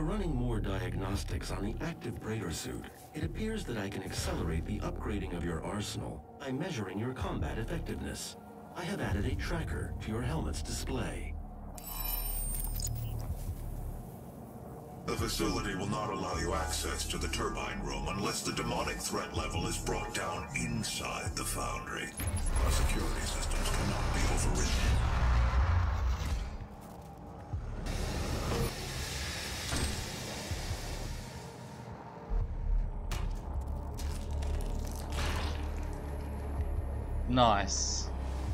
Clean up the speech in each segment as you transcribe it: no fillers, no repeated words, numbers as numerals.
running more diagnostics on the active Praetor suit, it appears that I can accelerate the upgrading of your arsenal by measuring your combat effectiveness. I have added a tracker to your helmet's display. The facility will not allow you access to the turbine room unless the demonic threat level is brought down inside the foundry. Our security systems cannot be overridden. Nice.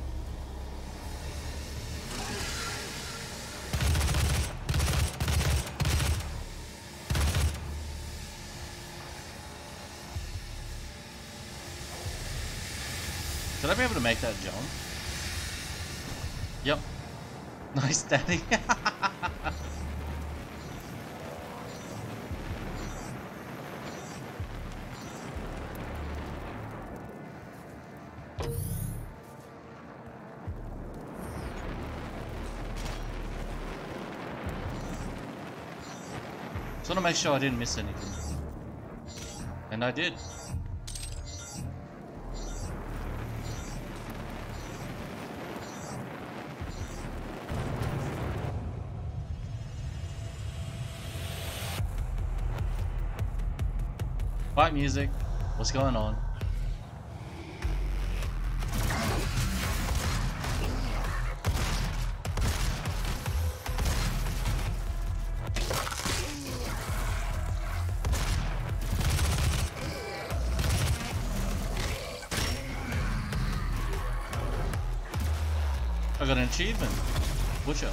Should I be able to make that jump? Yep. Nice, Daddy. Just want to make sure I didn't miss anything. And I did. Fight music. What's going on? I got an achievement. Butcher.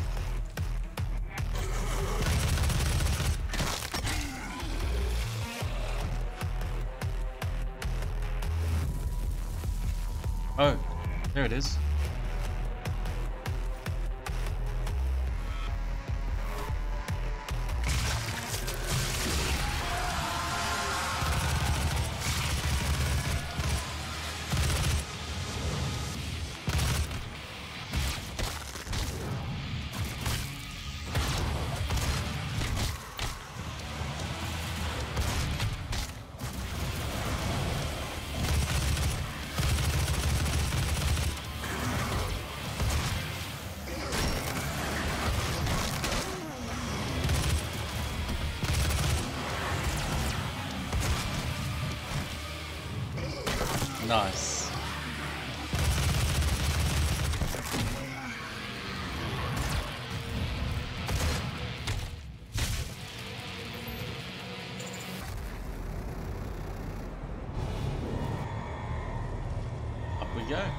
Oh, there it is. Nice. Up we go.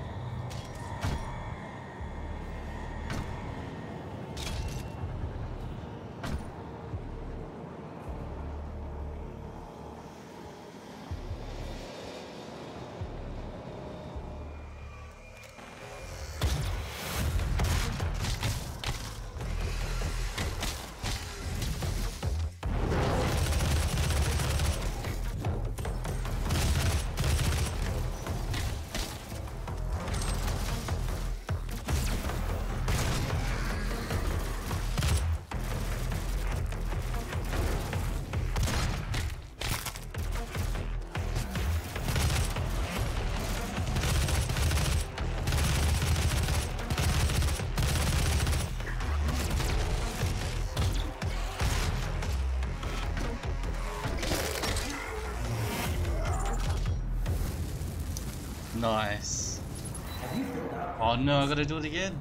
Nice. Oh no, I gotta do it again.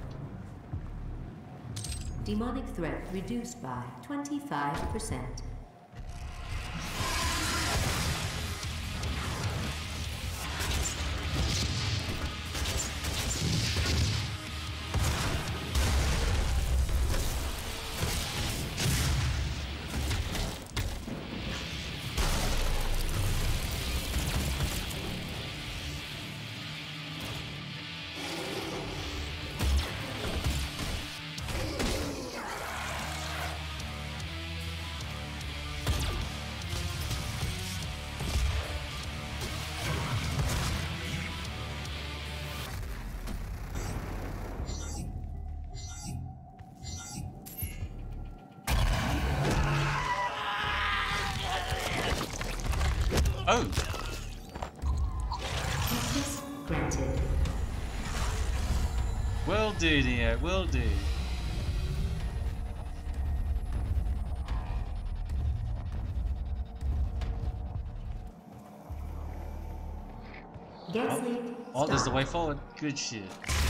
Demonic threat reduced by 25%. Oh! Access granted. Will do, Neo, will do. Gas leak. Oh, there's the stopped. way forward. Good shit.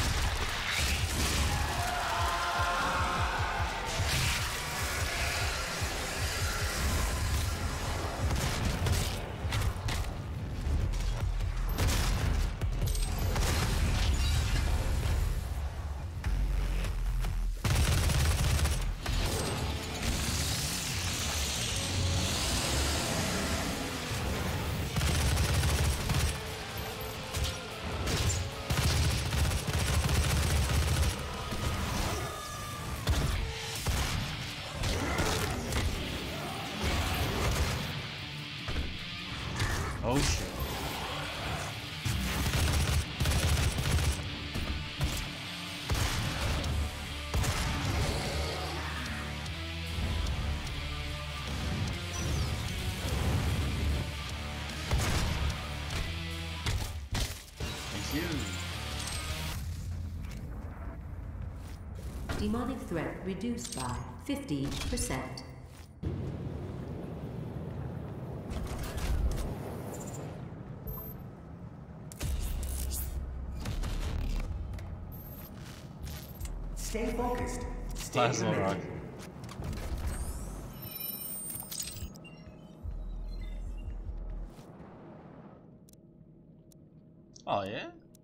Oh shit. Thank you. Demonic threat reduced by 50%. Stay focused. Stay Plasma rock. committed. Oh yeah?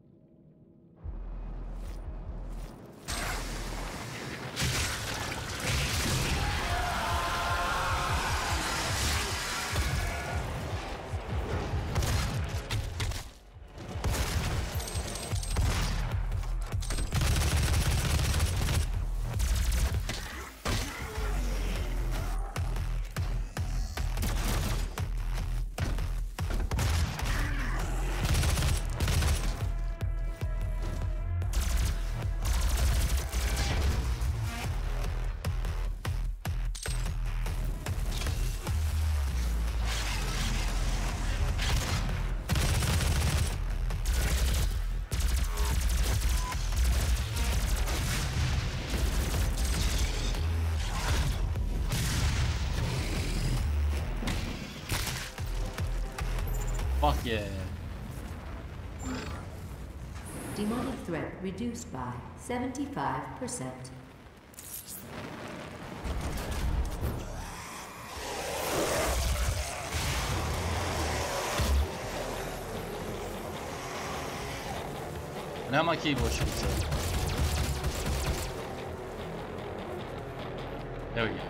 Fuck yeah. Demonic threat reduced by 75%. Now my keyboard should set. There we go.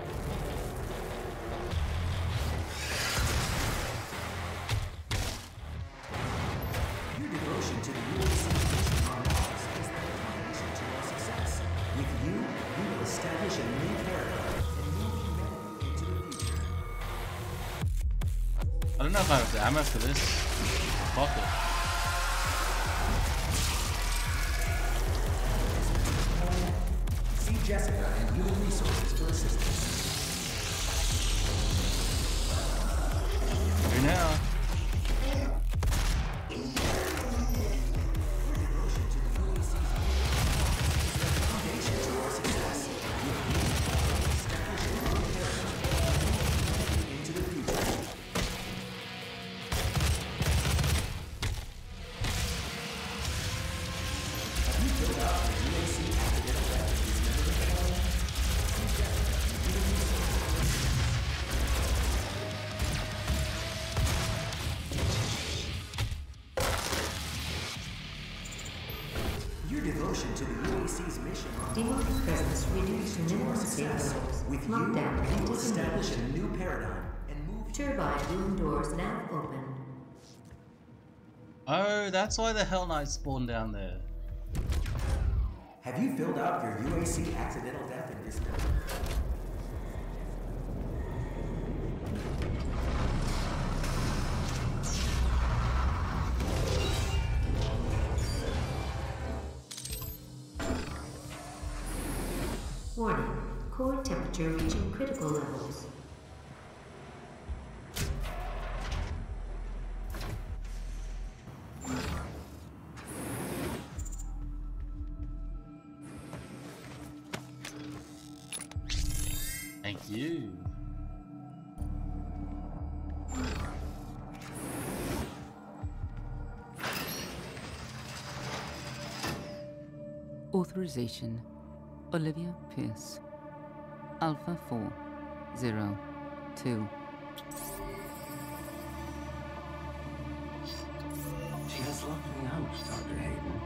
Your devotion to the UAC mission on Mars is the foundation to our success. With you, we will establish a new paradigm and move humanity into the future. I don't know if I have the ammo for this. Fuck it. See Jessica and Human Resources for assistance. Here now. Foundation to our success. With you, we will establish a new paradigm and move humanity into the future. Have you filled out your UAC accidental refugees membership form? See Jessica and Human Resources. Your devotion to the UAC's mission on Demonic presence reduced to to our minimum success. levels. With you, Lockdown we will establish disengaged. a new paradigm and move Turbine room doors now open. Oh, that's why the Hell Knights spawned down there. Have you filled out your UAC accidental death and dismemberment? Warning. Core temperature reaching critical levels. You. Authorization. Olivia Pierce. Alpha 402. She has locked me out, Dr. Hayden.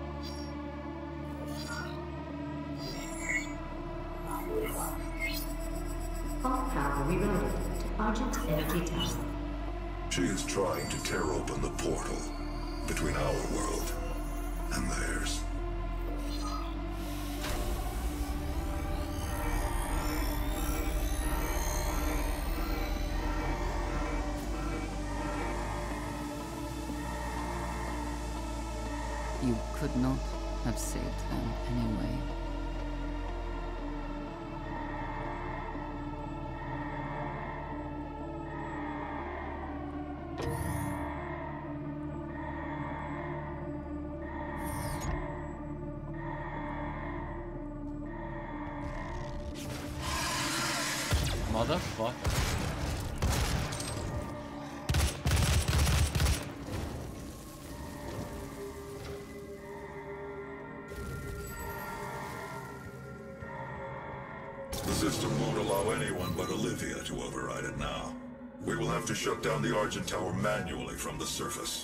All power rerouted to Argent Energy Tower. She is trying to tear open the portal between our world and theirs. You could not have saved them anyway. Motherfucker. The system won't allow anyone but Olivia to override it now. We will have to shut down the Argent Tower manually from the surface.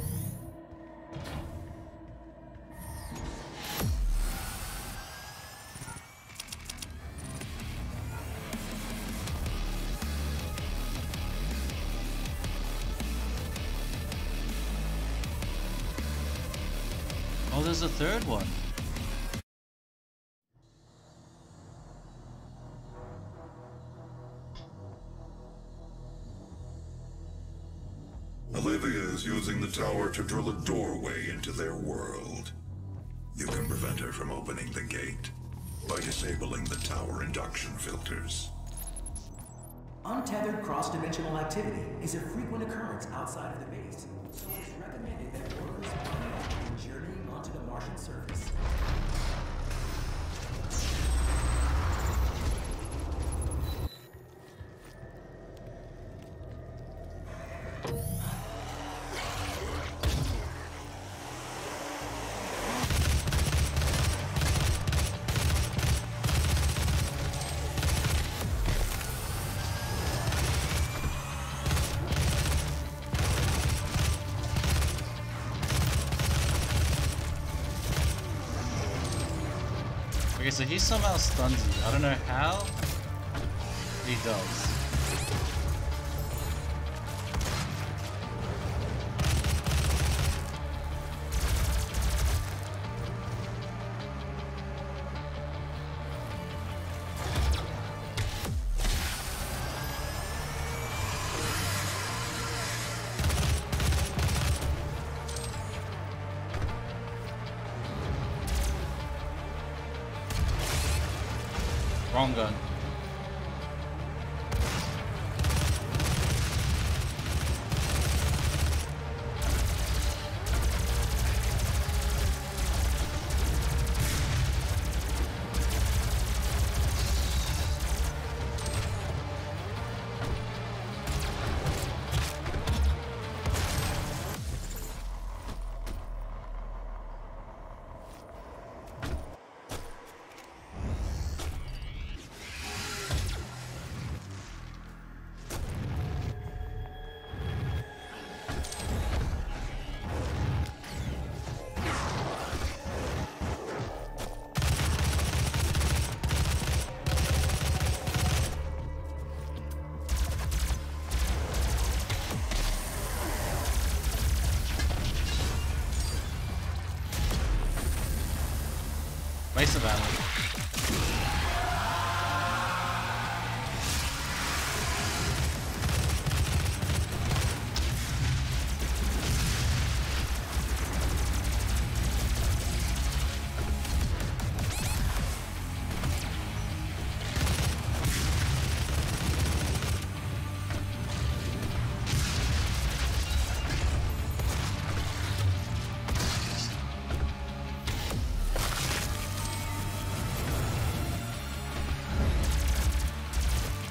Oh, there's a third one. Olivia is using the tower to drill a doorway into their world. You can prevent her from opening the gate by disabling the tower induction filters. Untethered cross-dimensional activity is a frequent occurrence outside of the base, so it is recommended that workers avoid journeying onto the Martian surface. Okay, so he somehow stuns you. I don't know how. He does. Wrong gun. Waste of ammo.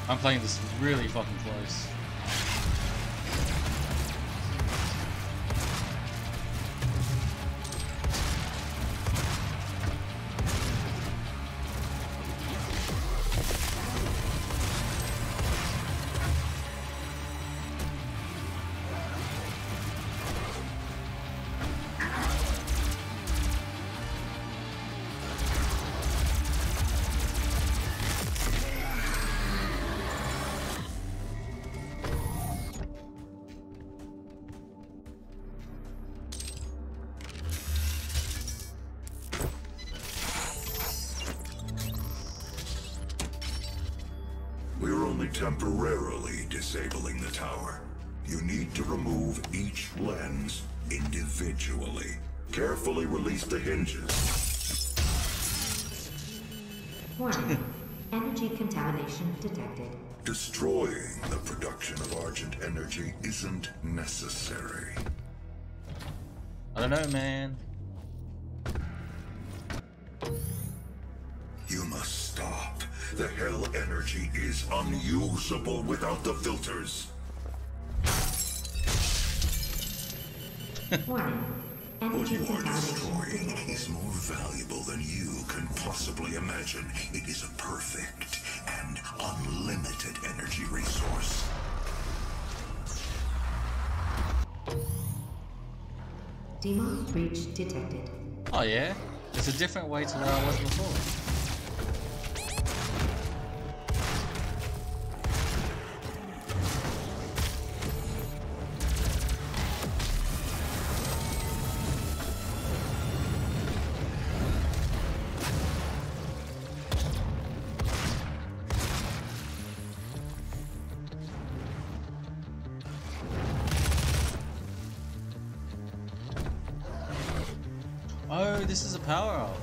I'm playing this really fucking close. We're only temporarily disabling the tower. You need to remove each lens individually. Carefully release the hinges. Warning. Energy contamination detected. Destroying the production of Argent energy isn't necessary. I don't know, man. You must stop. The hell energy is unusable without the filters. Warning. What Energy you are contamination destroying detected. is more valuable than you can possibly imagine. It is a perfect and unlimited energy resource. Demon breach detected. Oh yeah? It's a different way to where I was before. Oh, this is a power-up.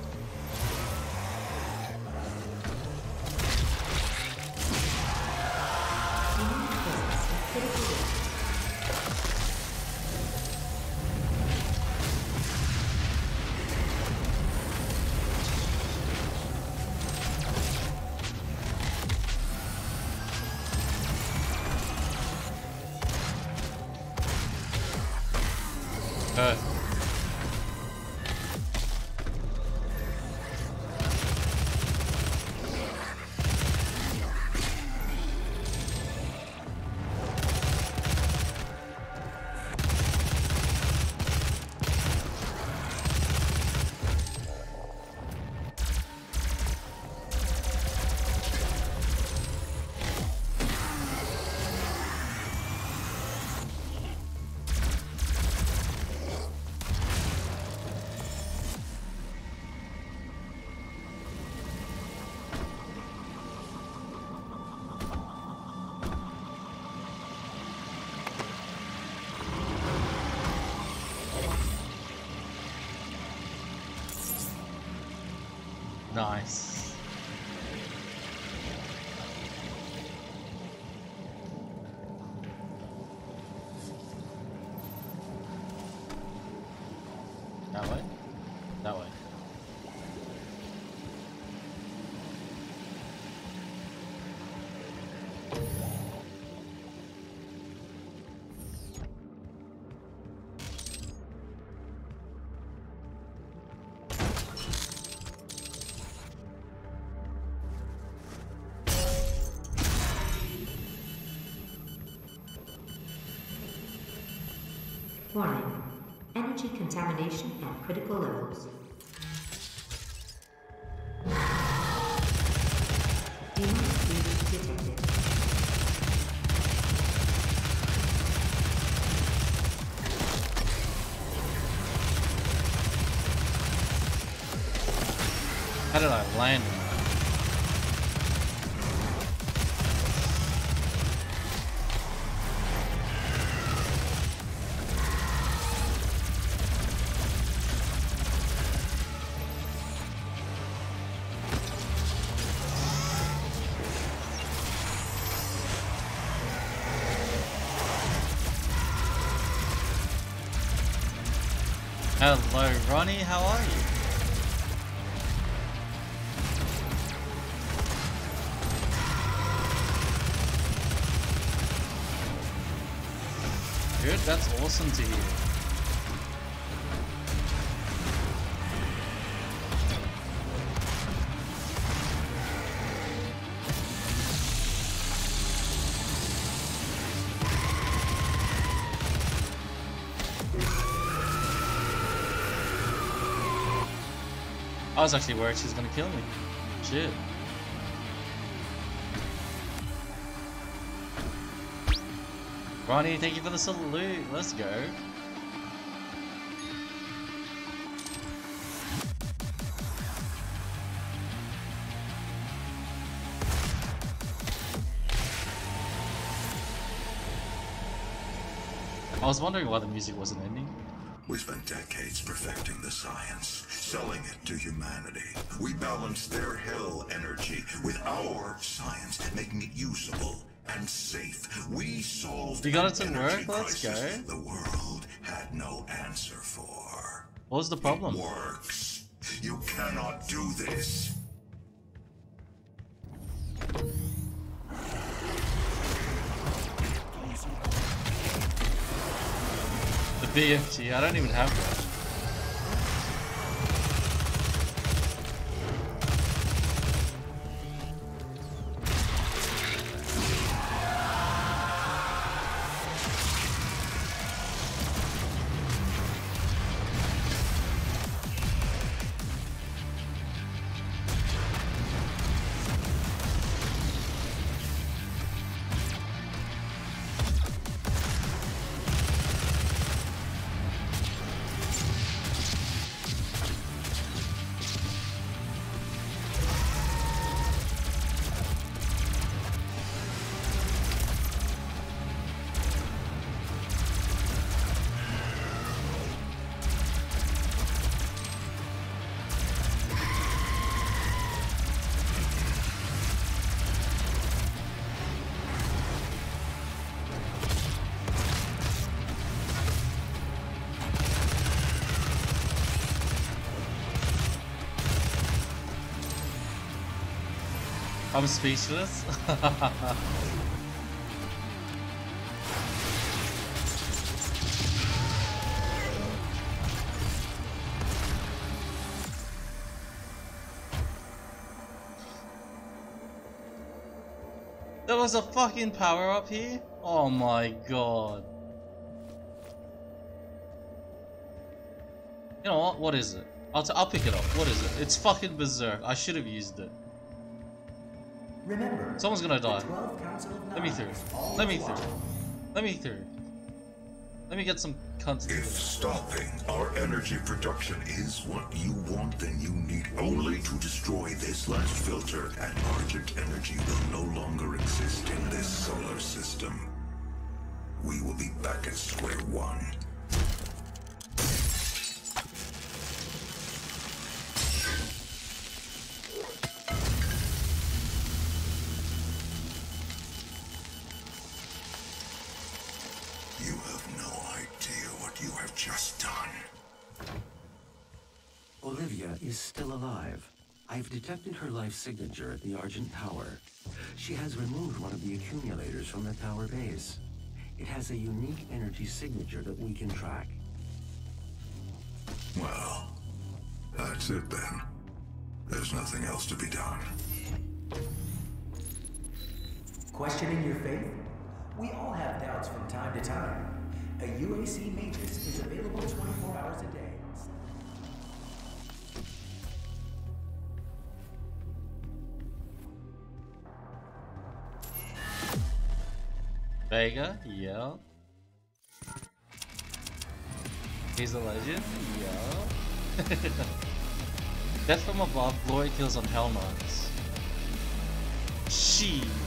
Nice. That way? That way. Warning. Energy contamination at critical levels. Demon breach detected. How did I land? Hello, Ronnie, how are you? Dude, that's awesome to hear. I was actually worried she was gonna kill me. Shit. Ronnie, thank you for the salute. Let's go. I was wondering why the music wasn't ending. We spent decades perfecting the science, selling it to humanity. We balanced their hell energy with our science, making it usable and safe. We solved You got it to an work? energy Let's go. crisis the world had no answer for. What was the problem? It works. You cannot do this. The BFG, I don't even have that. I'm speechless. There was a fucking power up here? Oh my god. You know what? What is it? I'll pick it up. What is it? It's fucking berserk. I should have used it. Remember, Someone's gonna die. the 12 Council of Let me Nine through. is all Let me watching. through. Let me through. Let me get some cunts. If stopping our energy production is what you want, then you need only to destroy this last filter, and Argent energy will no longer exist in this solar system. We will be back at square one. You have no idea what you have just done. Olivia is still alive. I've detected her life signature at the Argent Tower. She has removed one of the accumulators from the tower base. It has a unique energy signature that we can track. Well, that's it then. There's nothing else to be done. Questioning your faith? We all have doubts from time to time. A UAC Matrix is available 24 hours a day. Vega, yeah. He's a legend, yeah. Death from above, glory kills on Hell Knights. She.